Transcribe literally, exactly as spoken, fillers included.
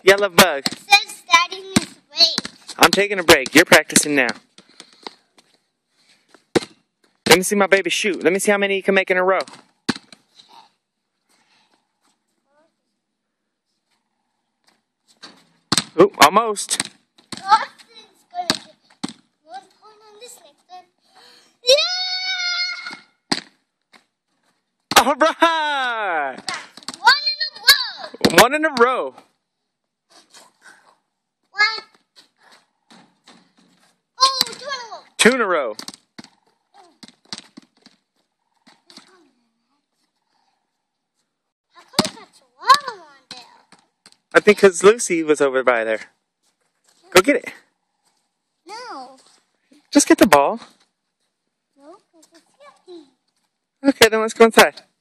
Yellow bug. It says starting this race. I'm taking a break. You're practicing now. Let me see my baby shoot. Let me see how many you can make in a row. Ooh, almost. Austin's gonna get one point on this next one. Yeah! All right. That's one in a row. One in a row. One. Oh, two in a row. Two in a row. How come that's one on there? I think because Lucy was over by there. Go get it. No. Just get the ball. No, because it's empty. Okay, then let's go inside.